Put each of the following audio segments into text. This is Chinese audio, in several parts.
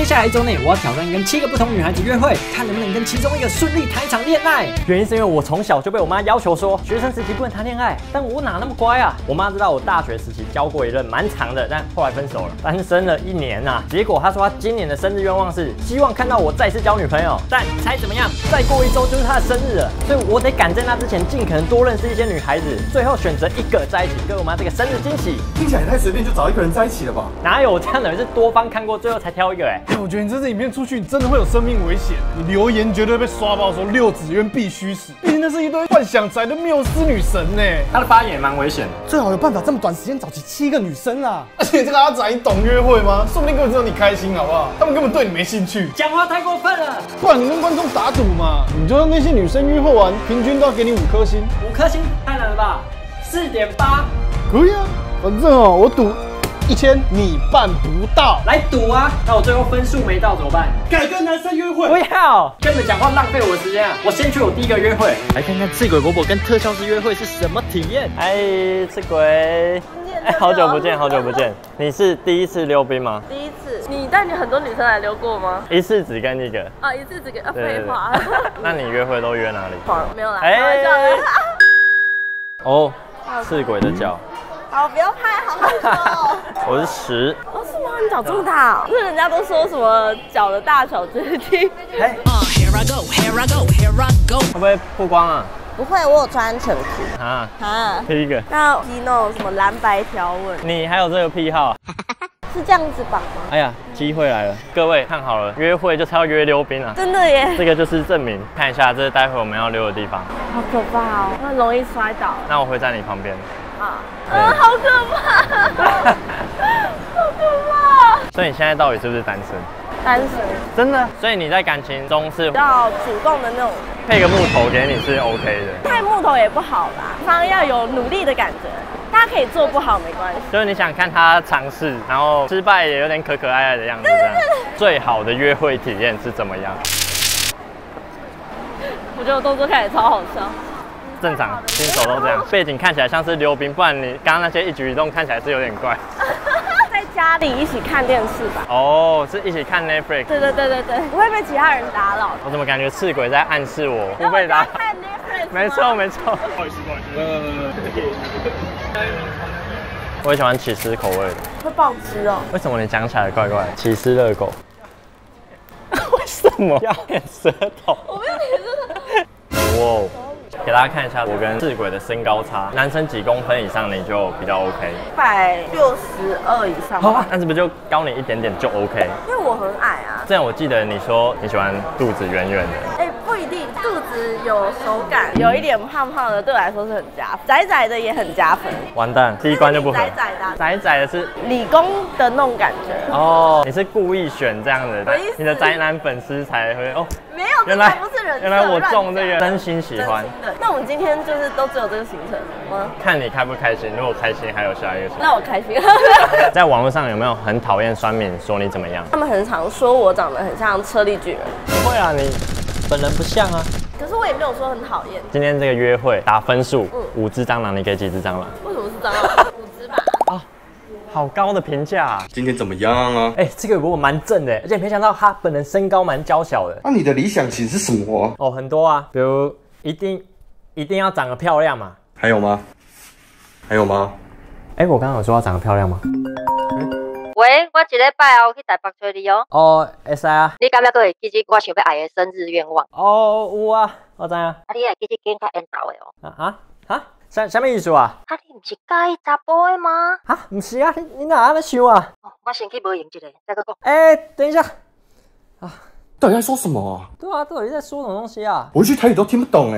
下来1周内，我要挑战跟7个不同女孩子约会，看能不能跟其中一个顺利谈一场恋爱。原因是因为我从小就被我妈要求说，学生时期不能谈恋爱，但我哪那么乖啊？我妈知道我大学时期交过一任蛮长的，但后来分手了，单身了1年啊。结果她说她今年的生日愿望是希望看到我再次交女朋友，但猜怎么样？再过1周就是她的生日了，所以我得赶在那之前尽可能多认识一些女孩子，最后选择1个在一起，给我妈这个生日惊喜。 听起来也太随便就找一个人在一起了吧？ 哪有这样的人是多方看过，最后才挑一个？ 我觉得你这支影片出去，你真的会有生命危险。你留言绝对被刷爆，说6指渊必须死。毕竟那是一堆幻想宅的缪斯女神呢。 他的发言也蛮危险的， 最好有办法这么短时间找齐7个女生啊！而且这个阿宅，你懂约会吗？说不定根本只有你开心，好不好？他们根本对你没兴趣。 讲话太过分了。 不然你跟观众打赌嘛，你就让那些女生约会完，平均都要给你5颗星。 5颗星太难了吧？4.8。 可以啊，反正我赌1000，你办不到。 来赌啊！那我最后分数没到怎么办？ 改跟男生约会？ 不要，跟你们讲话浪费我的时间啊！我先去我第1个约会，来看看赤鬼伯伯跟特效师约会是什么体验。赤鬼，好久不见，好久不见。你是第1次溜冰吗？ 第1次。你带你很多女生来溜过吗 ？1次只跟1个。 啊，1次只跟废话。 那你约会都约哪里？ 没有啦，开玩笑的。 哦，赤鬼的脚。 好，不要拍，好害羞哦。 我是10。 哦，是吗？你脚这么大哦？不是人家都说什么脚的大小决定？ 会不会曝光啊？ 不会，我有穿安全裤。 啊， 第一个。 那皮那种什么蓝白条纹？ 你还有这个癖好？ 是这样子绑吗？ 哎呀，机会来了！各位看好了，约会就是要约溜冰啊！ 真的耶， 这个就是证明。看一下，这是待会我们要溜的地方。 好可怕哦，那容易摔倒。 那我会在你旁边。 好，好可怕，好可怕。 所以你现在到底是不是单身？ 单身。真的？ 所以你在感情中是比较主动的那种。 配个木头给你是 OK 的。 太木头也不好啦，反正要有努力的感觉。大家可以做不好没关系， 就是你想看他尝试，然后失败也有点可可爱爱的样子，这样。最好的约会体验是怎么样？ 我觉得我动作看起来超好笑。 正常，新手都这样。背景看起来像是溜冰，不然你刚刚那些一举一动看起来是有点怪。 在家里一起看电视吧。 哦，是一起看 Netflix。 对，不会被其他人打扰。 我怎么感觉赤鬼在暗示我不被打？ 看 Netflix。 没错。不好意思。我也喜欢起司口味的。 会爆汁哦。 为什么你讲起来怪怪的？起司热狗。为什么要舔舌头？ 我没有舔舌头。 哇。给大家看一下我跟赤鬼的身高差，男生几公分以上你就比较 OK。 162以上。 好啊，那是不是就高你一点点就 OK？ 因为我很矮啊。 这样我记得你说你喜欢肚子圆圆的。 不一定，肚子有手感，有一点胖胖的对我来说是很加分，窄窄的也很加分。 完蛋，第一关就不合。 窄窄的是理工的那种感觉。 哦，你是故意选这样的，你的宅男粉丝才会哦。 没有，原来不是人。 原来我中这个，真心喜欢。 那我们今天就是都只有这个行程吗？ 看你开不开心，如果开心还有下一个。 那我开心。 在网络上有没有很讨厌酸民说你怎么样？ 他们很常说我长得很像车力巨人。 不会啊，你本人不像啊。 可是我也没有说很讨厌。 今天这个约会打分数，5只蟑螂，你给几只蟑螂？ 为什么是蟑螂？5只吧。 啊，好高的评价啊！ 今天怎么样啊？ 这个我蛮正的，而且没想到他本人身高蛮娇小的。 那你的理想型是什么？ 哦，很多啊，比如一定要长得漂亮嘛。 还有吗？ 我刚刚有说要长得漂亮吗？ 喂，我一礼拜后去台北找你哦。 哦，会使啊。 你敢不可会记得我想要爱的生日愿望？ 哦，有啊，我知啊。 你会记得跟较缘投的哦。什么意思啊？ 你唔是介意查甫的吗？ 不是啊，你哪安尼想啊？ 我先去无闲一下，再讲。 等一下。 到底在说什么啊？ 对啊，到底在说什么东西啊？ 我一句台语都听不懂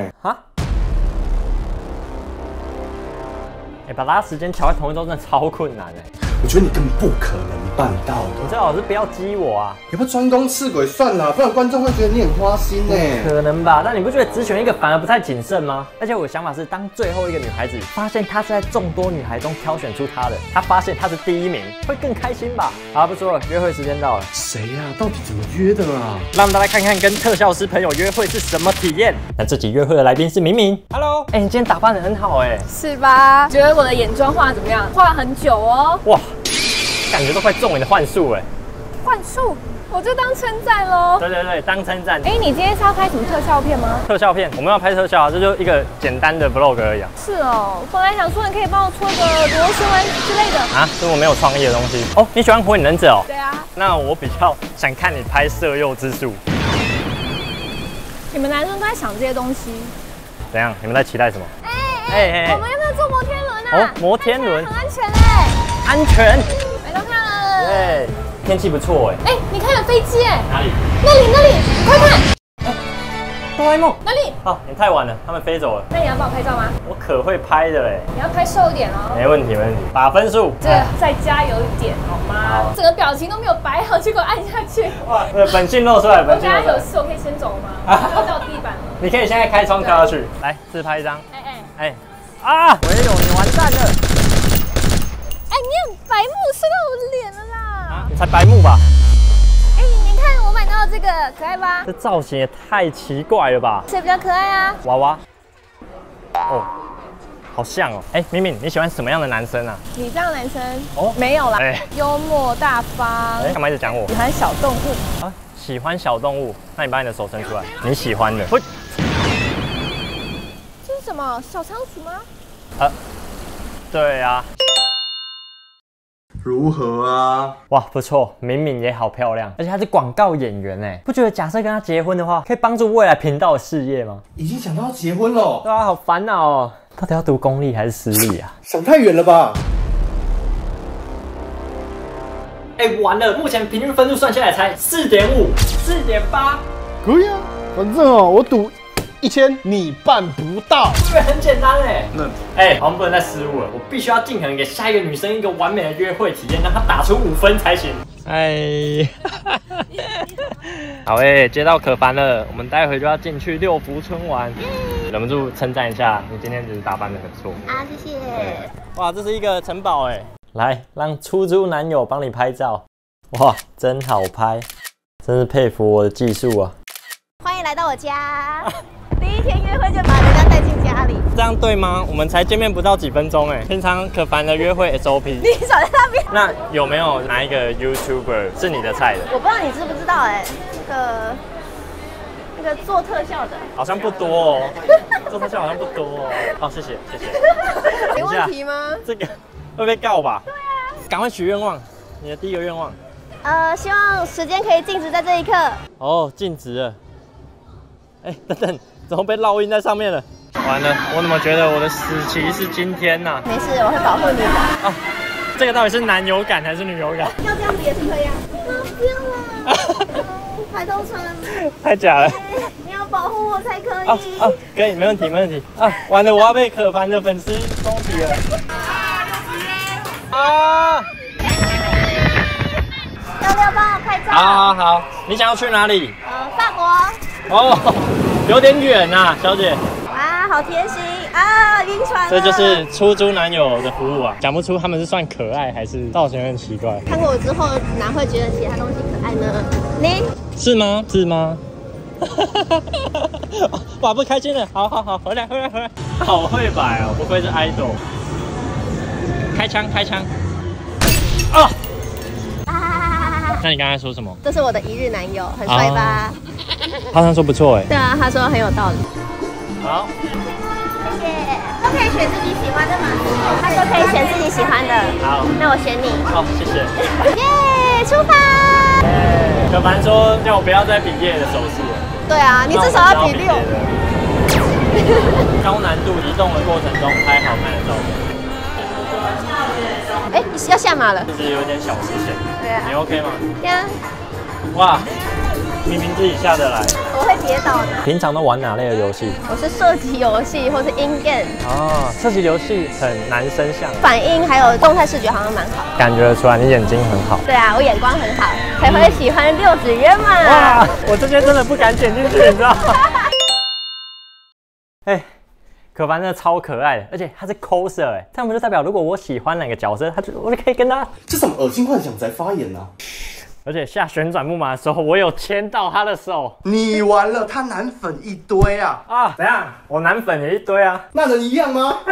把大家时间调在同一周真的超困难我觉得你根本不可能办到的。 你最好是不要激我啊！ 也不专攻赤鬼算了，不然观众会觉得你很花心呢。 可能吧，但你不觉得只选一个反而不太谨慎吗？而且我的想法是，当最后一个女孩子发现她是在众多女孩中挑选出她的，她发现她是第1名，会更开心吧？好，不说了，约会时间到了。 谁呀？到底怎么约的啊？ 让大家看看跟特效师朋友约会是什么体验。那这集约会的来宾是明明。Hello， 你今天打扮得很好是吧？觉得我的眼妆画怎么样？画很久哦。 哇，感觉都快中你的幻术灌输，我就当称赞喽。 对对对，当称赞。 哎，你今天是要拍什么特效片吗？ 特效片，我们要拍特效啊，这就一个简单的 vlog 而已啊。 是哦，本来想说你可以帮我搓个螺旋丸之类的。 啊，这我没有创意的东西哦。你喜欢火影忍者哦？ 对啊。 那我比较想看你拍色诱之术。 你们男生都在想这些东西。 怎样？你们在期待什么？ 我们要不要坐摩天轮啊？ 哦，摩天轮很安全哎。 安全。 来到看了。 对，天气不错哎。 你看有飞机哎。 哪里？ 那里，快看。 哆啦 A 梦哪里？ 哦，你太晚了，他们飞走了。 那你要帮我拍照吗？ 我可会拍的嘞。 你要拍瘦一点哦。 没问题，没问题。打分数。 这个再加油一点好吗？整个表情都没有摆好，结果按下去。 哇，本性露出来，本性露出来。 我有事，我可以先走吗？要到地板了。 你可以现在开窗跳下去。来，自拍一张。啊！唯有你完蛋了。 你很白目，射到我的脸了啦。 啊，你才白目吧？ 你看我买到这个可爱吧？ 这造型也太奇怪了吧？ 谁比较可爱啊？ 娃娃。哦，好像哦。明敏，你喜欢什么样的男生啊？ 你这样的男生哦， 没有啦。幽默大方。 干嘛一直讲我？ 喜欢小动物啊？喜欢小动物？那你把你的手伸出来，你喜欢的。 这是什么？小仓鼠吗？ 对啊。 如何啊？ 哇，不错，敏敏也好漂亮，而且她是广告演员哎，不觉得假设跟她结婚的话，可以帮助未来频道的事业吗？ 已经想到要结婚了。 对啊，好烦恼哦，到底要读公立还是私立啊？ 想太远了吧？ 完了，目前平均分数算下来才4.5、4.8， 可以啊，反正我赌1000你办不到， 是不是很简单哎？好像不能再失误了，我必须要尽可能给下一个女生一个完美的约会体验，让她打出5分才行。好接到可凡了，我们待会就要进去六福村玩，忍不住称赞一下，你今天只是打扮得很错啊，谢谢。 哇，这是一个城堡来让出租男友帮你拍照，哇，真好拍，真是佩服我的技术啊！ 欢迎来到我家。第一天约会就把人家带进家里， 这样对吗？我们才见面不到几分钟平常可凡的约会 SOP， 你少在那边。 那有没有哪一个 YouTuber 是你的菜的？ 我不知道你知不知道那个做特效的， 好像不多哦，做特效好像不多哦。好，谢谢。 没问题吗？ 这个会被告吧？对啊。赶快许愿望，你的第一个愿望。 希望时间可以静止在这一刻。 哦，静止了。等等。怎么被烙印在上面了？完了，我怎么觉得我的死期是今天呐？ 没事，我会保护你的。 啊，这个到底是男友感还是女友感？ 要这样子也是可以啊。不要了，海东城。 太假了。 你要保护我才可以。 可以，没问题。完了，我要被可凡的粉丝攻击了。 66帮我拍照。 好，你想要去哪里？ 法国。 有点远啊，小姐。 哇，好贴心啊，晕船了。 这就是出租男友的服务啊，讲不出他们是算可爱还是造型很奇怪。 看过我之后，哪会觉得其他东西可爱呢？你是吗？哇，不开心了，好，回来，好会摆哦，不愧是 idol。开枪！那你刚才说什么？ 这是我的一日男友，很帅吧？ 他刚说不错对啊，他说很有道理。 好， 谢谢。都可以选自己喜欢的吗？他说可以选自己喜欢的。 好， 那我选你。 好，谢谢。 耶，出发！ 可凡说叫我不要再比耶的手势了。 对啊，你至少要比6。 高难度移动的过程中拍好看的照片。 要下马了。 就是有点小危险。 对啊。 你 OK 吗？ 对啊。 哇，明明自己下得来。 我会跌倒的。 平常都玩哪类的游戏？ 我是射击游戏或是 in game。 射击游戏很男生向， 反应还有动态视觉好像蛮好。 感觉得出来你眼睛很好。 对啊，我眼光很好，才会喜欢6指约嘛。 哇，我这边真的不敢剪进去，你知道吗？可凡真的超可爱的，而且他是 coser这样不就代表如果我喜欢哪个角色，我就可以跟他。 这什么恶心幻想才发言啊！ 而且下旋转木马的时候，我有牵到他的手。 你完了，他男粉一堆啊！ 怎样？我男粉也一堆啊。 那能一样吗？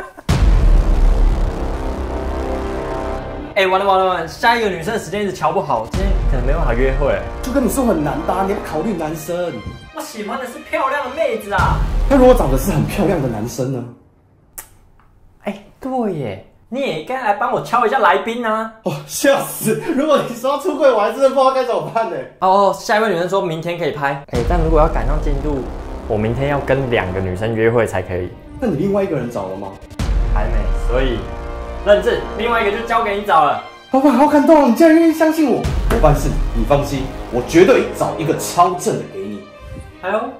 完了，下一个女生的时间一直瞧不好，今天可能没办法约会。 就跟你说很难搭，你要考虑男生。 我喜欢的是漂亮的妹子啊。 那如果找的是很漂亮的男生呢？ 哎，对耶，你也该来帮我敲一下来宾啊。 哦，笑死！如果你说要出柜，我还真的不知道该怎么办呢。 哦，下一位女生说明天可以拍。哎，但如果要赶上进度，我明天要跟2个女生约会才可以。 那你另外一个人找了吗？ 还没，所以认字，另外一个就交给你找了。 老板，好感动，你竟然愿意相信我。我办事，你放心，我绝对找一个超正的给你。 哎呦，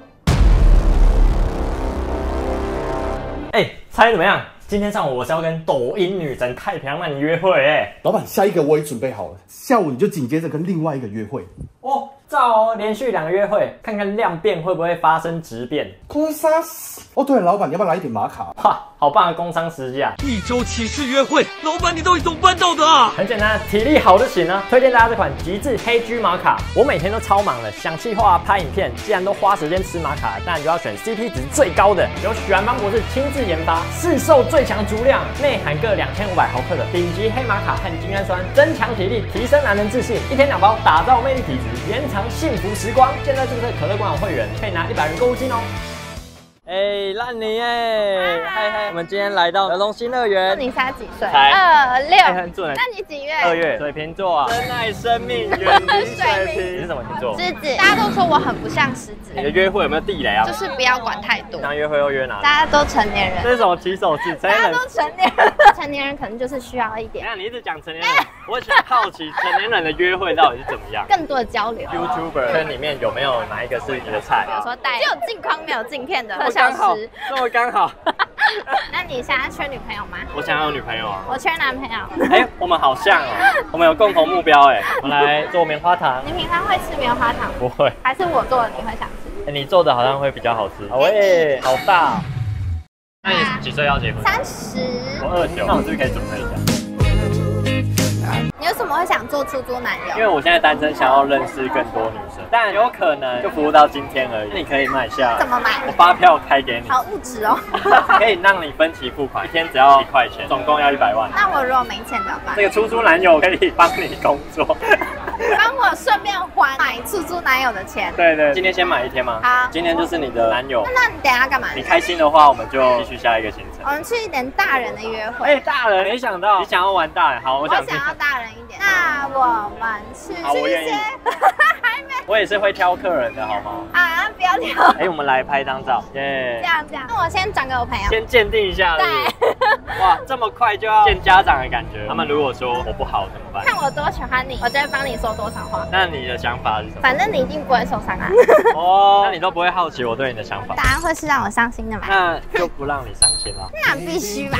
哎，猜怎么样？今天上午我是要跟抖音女神太平洋曼妮约会哎。 老板，下一个我也准备好了，下午你就紧接着跟另外一个约会。 哦，照哦，连续2个约会，看看量变会不会发生质变。 空杀死！哦，对了，老板，你要不要来一点玛卡？ 哇，好棒的工商时机啊！1周7次约会，老板你到底怎么办到的啊？很简单，体力好就行啊。推荐大家这款极致黑 G 玛卡，我每天都超忙的，想企划、拍影片，既然都花时间吃玛卡，当然就要选 CP 值最高的，由许安邦博士亲自研发，市售最强足量，内含各2500毫克的顶级黑玛卡和精氨酸，增强体力，提升男人自信。1天2包，打造魅力体质，延长幸福时光。现在注册可乐官网会员，可以拿100元购物金哦。哎，烂泥哎！嗨嗨，我们今天来到儿童新乐园。 你才几岁才 ？26。 很准。 那你几月 ？2月。水瓶座啊。珍爱生命，远离水瓶。你是什么星座？ 狮子。大家都说我很不像狮子。 你的约会有没有地雷啊？ 就是不要管太多。 那约会又约哪里？ 大家都成年人。 这是什么起手式？ 大家都成年人。成年人可能就是需要一点。 你一直讲成年人，我想好奇成年人的约会到底是怎么样？ 更多的交流。 YouTuber 圈里面有没有哪一个是你的菜？ 比如说只有镜框没有镜片的特效师。 这么刚好。 那你现在缺女朋友吗？ 我想要有女朋友啊。 我缺男朋友。 哎，我们好像哦，我们有共同目标哎。我们来做棉花糖。 你平常会吃棉花糖？ 不会。 还是我做的你会想吃？ 你做的好像会比较好吃。喂，好大。那你几岁要结婚 ？30。 我29。那我是不是可以准备一下？ 你为什么会想做出租男友？ 因为我现在单身，想要认识更多女生，但有可能就服务到今天而已。你可以买下？ 怎么买？ 我发票开给你。 好物质哦。 可以让你分期付款，1天只要1块钱，总共要100万。 那我如果没钱怎么办？ 这个出租男友可以帮你工作， 帮我顺便还买出租男友的钱。 对对，今天先买1天吗？ 好， 今天就是你的男友。 那你等一下干嘛？ 你开心的话，我们就继续下一个行程。 我们去一点大人的约会。 哎，大人，没想到你想要玩大人，好，我想要大人一点。那我们去一些，还没。 我也是会挑客人的，好吗？ 啊，不要挑。 哎，我们来拍张照，耶。 这样。那我先转给我朋友。 先鉴定一下。对。哇，这么快就要见家长的感觉。他们如果说我不好怎么办？ 看我多喜欢你，我就会帮你说多少话。 那你的想法是什么？ 反正你一定不会受伤啊。 哦，那你都不会好奇我对你的想法？ 答案会是让我伤心的嘛？ 那就不让你伤心了。 那必须吧。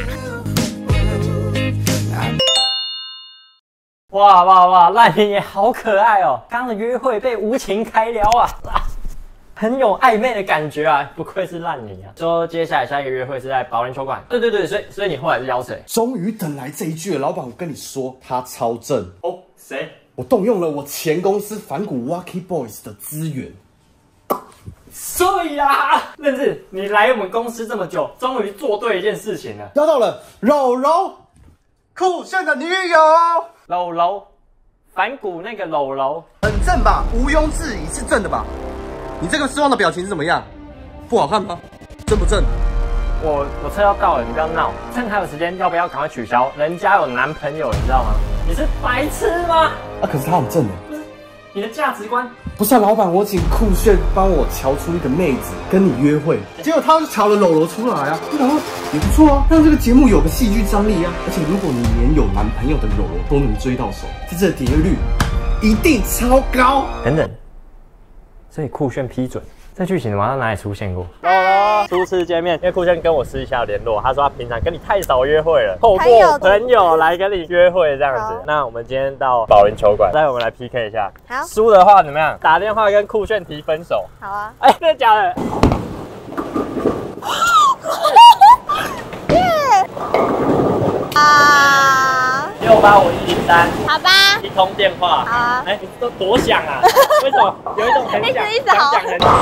哇，烂泥也好可爱哦！刚刚的约会被无情开撩啊，很有暧昧的感觉啊，不愧是烂泥啊。说接下来下一个约会是在保龄球馆。对，所以你后来是邀谁？ 终于等来这一句了，老板，我跟你说，他超正哦。谁？ 我动用了我前公司反骨 Wacky Boys 的资源。 所以啊，认字，你来我们公司这么久，终于做对一件事情了。 邀到了柔柔，酷炫的女友。 柔柔，反骨那个柔柔， 很正吧？毋庸置疑是正的吧？你这个失望的表情是怎么样？不好看吗？正不正？ 我车要到了，你不要闹。趁还有时间，要不要赶快取消？人家有男朋友，你知道吗？你是白痴吗？ 可是他很正的。 你的价值观不是老板，我请酷炫帮我瞧出一个妹子跟你约会，结果他就瞧了柔柔出来啊，然后也不错啊，让这个节目有个戏剧张力啊。而且如果你连有男朋友的柔柔都能追到手，这个点阅率一定超高。 等等，所以酷炫批准。这剧情马上哪里出现过？初次见面，因为酷炫跟我私下联络，他说他平常跟你太少约会了，透过朋友来跟你约会这样子。那我们今天到保龄球馆，待会我们来 PK 一下。 好， 输的话怎么样？打电话跟酷炫提分手。 好啊。 哎，真的假的？685-103。 好吧。 一通电话。 好啊。 哎，你都多想啊？为什么有一种很想一直好。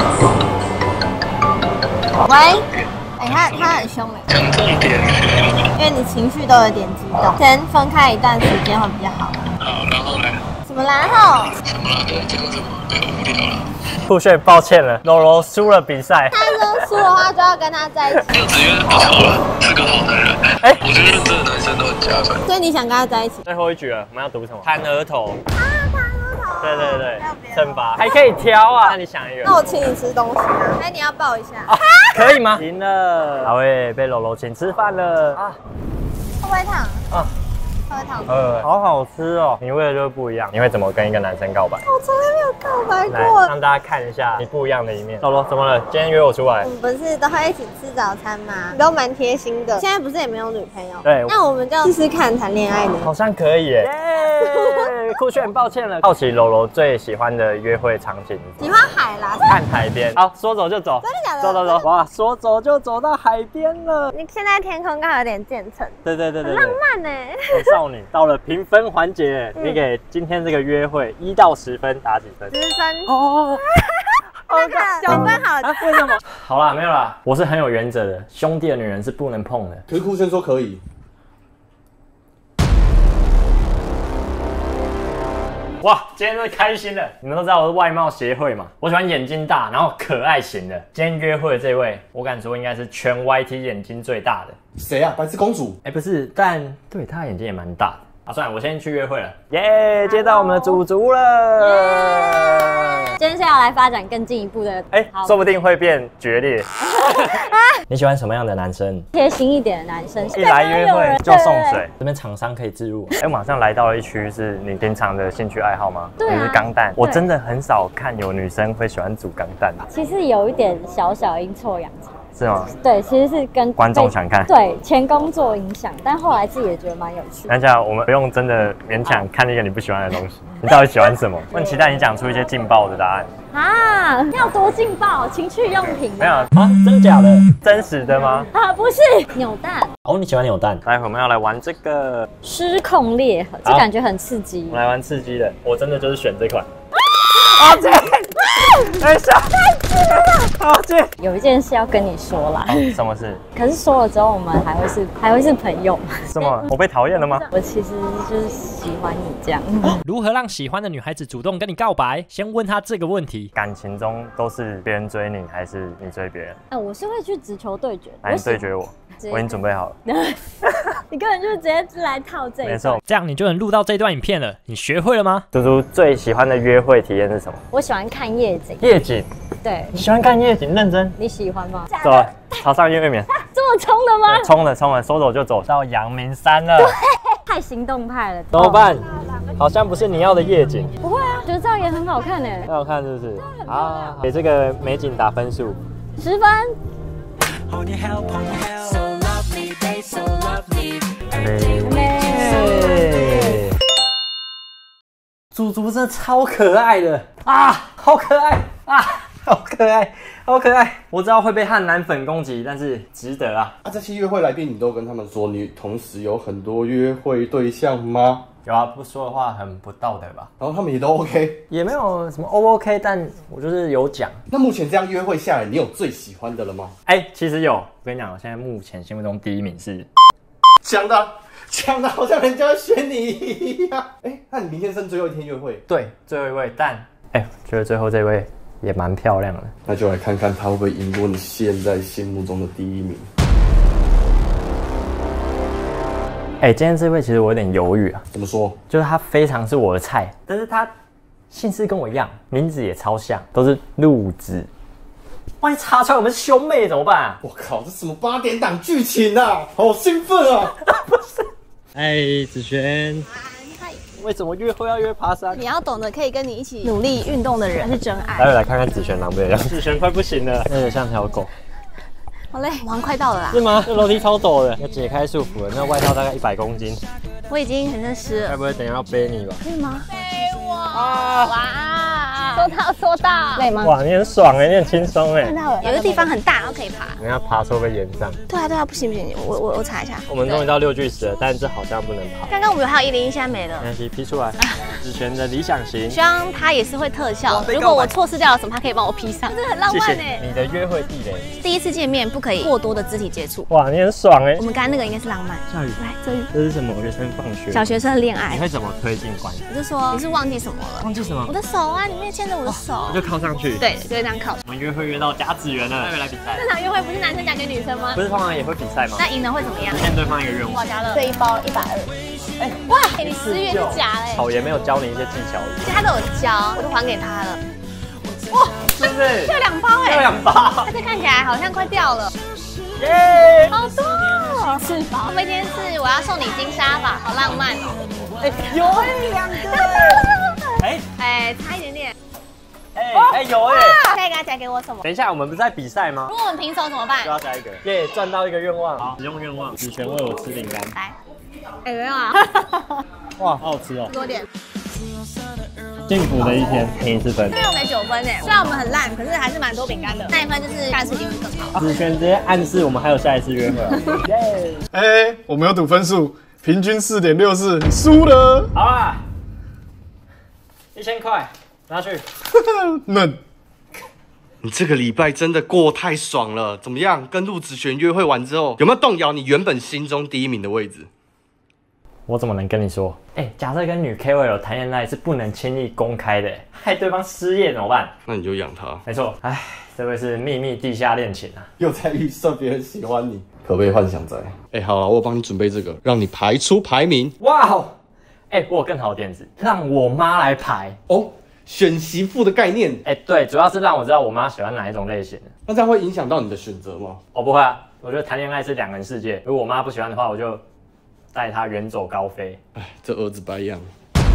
喂，哎，他很凶哎， 讲重点， 因为你情绪都有点激动，先分开一段时间会比较好。 好，然后呢？ 什么么然后？ 怎么了？这个被无聊了。 酷炫，抱歉了，柔柔输了比赛。 他说输的话就要跟他在一起。 六子渊不错了，是个好男人。哎，我觉得认真的男生都很加分。 所以你想跟他在一起？ 最后一局了，我们要赌什么？弹额头。 啊，他额头。 对对对，惩罚还可以挑啊。那你想一个。 那我请你吃东西啊。哎，你要抱一下。 可以吗？赢了，阿威被柔柔请吃饭了啊。 会不会烫？ 啊。 会烫。 好好吃哦！你为的就是不一样，你会怎么跟一个男生告白？ 我从来没有告白来， 过。 让大家看一下你不一样的一面。柔柔怎么了？今天约我出来。 我们不是都会一起吃早餐吗？你都蛮贴心的。现在不是也没有女朋友？ 对。 那我们就试试看谈恋爱呢。 好像可以耶。酷炫，抱歉了。好奇柔柔最喜欢的约会场景？ 喜欢海啦。 看海边。好，说走就走。 真的假的？ 走走走。哇，说走就走到海边了。 你现在天空刚好有点渐层。 对对对对。 浪漫呢。 少女到了评分环节，你给今天这个约会1到10分打几分 ？10分。 哦。 那个9分好。 为什么？好啦，没有啦，我是很有原则的，兄弟的女人是不能碰的。 可是酷炫说可以。 哇，今天是开心的！你们都知道我是外貌协会嘛，我喜欢眼睛大，然后可爱型的。今天约会的这位，我敢说应该是全 YT 眼睛最大的。 谁啊？白痴公主？ 不是，但对她眼睛也蛮大的。啊，算了，我先去约会了。耶，接到我们的主厨了。 今天是要来发展更进一步的， 说不定会变决裂。你喜欢什么样的男生？ 贴心一点的男生， 一来约会就送水。这边厂商可以置入。马上来到了一区，是你平常的兴趣爱好吗？ 对啊， 你是钢蛋。我真的很少看有女生会喜欢煮钢蛋。 其实有一点小小阴错阳差。 是吗？ 对，其实是跟观众想看， 对前工作影响，但后来自己也觉得蛮有趣的。 那这样我们不用真的勉强看一个你不喜欢的东西，你到底喜欢什么？我很期待你讲出一些劲爆的答案啊！要多劲爆？情趣用品？ 没有啊？真假的？真实的吗？ 啊，不是扭蛋。 哦，你喜欢扭蛋？待会我们要来玩这个失控裂痕，这感觉很刺激。 我们来玩刺激的，我真的就是选这款。啊！这，等一下，好这有一件事要跟你说啦。 什么事？ 可是说了之后，我们还会是朋友吗？ 什么？我被讨厌了吗？ 我其实就是喜欢你这样。 如何让喜欢的女孩子主动跟你告白？先问她这个问题：感情中都是别人追你，还是你追别人？ 我是会去直球对决。 来，你对决我。我已经准备好了。 你根本就是直接来套这一段。 没错，这样你就能录到这段影片了。你学会了吗？猪猪最喜欢的约会体验是什么？ 我喜欢看夜景。 夜景？ 对。 你喜欢看夜景？认真？ 你喜欢吗？ 走，朝上月面。 这么冲的吗？ 冲了，说走就走到阳明山了。 太行动派了。 怎么办？好像不是你要的夜景。 不会啊，觉得这样也很好看呢。 很好看是不是？啊，给这个美景打分数。 10分。 猪猪真的超可爱的啊，好可爱啊，好可爱，好可爱！我知道会被汉男粉攻击，但是值得啊！ 这期约会来宾你都跟他们说你同时有很多约会对象吗？ 有啊，不说的话很不道德吧？ 然后他们也都 OK， 也没有什么 OK， 但我就是有讲。 那目前这样约会下来，你有最喜欢的了吗？ 其实有，我跟你讲，我现在目前心目中第一名是讲的好像人家选你一样。那你明天剩最后一天约会？ 对，最后一位，但觉得最后这位也蛮漂亮的。 那就来看看他会不会赢过你现在心目中的第一名。 今天这位其实我有点犹豫啊。 怎么说？ 就是他非常是我的菜，但是他姓氏跟我一样，名字也超像，都是鹿子。万一查出来我们是兄妹怎么办啊？ 我靠，这什么8点档剧情啊！好兴奋啊！ 不是。子璇。为什么约会要约爬山？ 你要懂得可以跟你一起努力运动的人是真爱。 来看看子璇狼狈的样子。子璇快不行了，有点像条狗。 好累，我们快到了啦。 是吗？这楼梯超陡的，要解开束缚了。那外套大概100公斤。 我已经很湿了。 该不会等一下要背你吧？ 可以吗？背我！哇！ 说到，累吗？ 哇，你很爽哎，你很轻松哎。 有个地方很大，然后可以爬。 你要爬会不会延上？ 对啊，不行，我查一下。 我们终于到6巨石了，但这好像不能爬。 刚刚我们还有101，现在没了。 没关系，P 出来。子璇的理想型， 希望它也是会特效。如果我错失掉了什么，它可以帮我 P 上，真的很浪漫哎。 你的约会地雷， 第一次见面不可以过多的肢体接触。 哇，你很爽哎。 我们刚刚那个应该是浪漫。 下雨， 来，这雨。 这是什么？学生放学。 小学生的恋爱。 你会怎么推进关系？ 我就说你是忘记什么了？ 忘记什么？ 我的手啊，你没有牵着我的手。 我就靠上去。 对，就会这样靠。 我们约会约到甲子园了，要来比赛。 这场约会不是男生讲给女生吗？ 不是通常也会比赛吗？ 那赢了会怎么样？ 欠对方一个愿望。 哇，加了这一包120。哎，哇，你10元是假嘞！ 草爷没有教你一些技巧， 其实他都有教，我就还给他了。哇， 是不是？ 这2包哎， 这2包， 它这看起来好像快掉了。 耶， 好多，4包。会不会今天是我要送你金沙吧？好浪漫哦。 哎，有哎，2个。 哎，差一点点。 哎，有哎。 下一个要夹给我什么？ 等一下，我们不是在比赛吗？ 如果我们平手怎么办？ 就要加一个。耶，赚到一个愿望。好，使用愿望，子璇喂我吃饼干。 来。哎，没有啊。 哇，好好吃哦。 多点。 幸福的一天，评1次分。 这边我给9分哎，虽然我们很烂，可是还是蛮多饼干的。那1分就是下次一定会更好。 子璇直接暗示我们还有下一次约会。耶！ 哎，我们有赌分数，平均4.64，你输了。 好啊，1000块拿去。 嫩。 你这个礼拜真的过太爽了，怎么样？跟陆子璇约会完之后，有没有动摇你原本心中第1名的位置？ 我怎么能跟你说？哎，假设跟女 KOL 谈恋爱是不能轻易公开的，害对方失业怎么办？ 那你就养他。 没错，哎，这位是秘密地下恋情啊， 又在预设别人喜欢你，可悲幻想宅。哎，好了，我帮你准备这个，让你排出排名。 哇哦，哎，我有更好的点子，让我妈来排哦，选媳妇的概念。 哎，对，主要是让我知道我妈喜欢哪一种类型的。 那这样会影响到你的选择吗？ 我不会啊，我觉得谈恋爱是2人世界，如果我妈不喜欢的话，我就带她远走高飞。 哎，这儿子白养。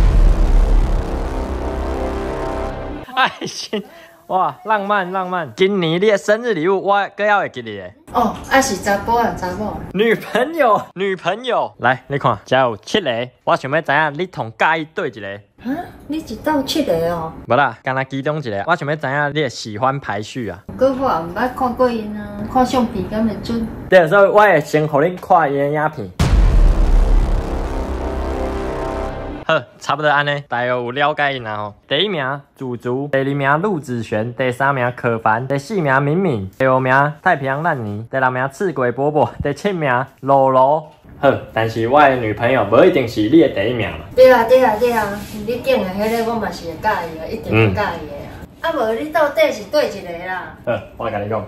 爱心，哇，浪漫浪漫！今年你的生日礼物我更要会给你的。 哦，是查甫啊，查某。 女朋友，来，你看，这有7个，我想要知影你同介意对一个。 啊，你一斗7个哦？ 无啦，干那其中一个，我想要知影你的喜欢排序啊。 搁我也唔捌看过因啊，看相片敢会准？ 对，所以我会先互你看伊的影片。好，差不多安尼，大家有了解因啦吼。第1名祖祖，第2名陆子璇，第3名可凡，第4名敏敏，第5名太平洋烂泥，第6名刺鬼伯伯，第7名露露。好，但是我的女朋友无一定是你的第1名嘛。 对啊，你讲的迄个我嘛是会介意的，一定会介意的啊。啊无你到底是对一个啦？ 好，我跟你讲。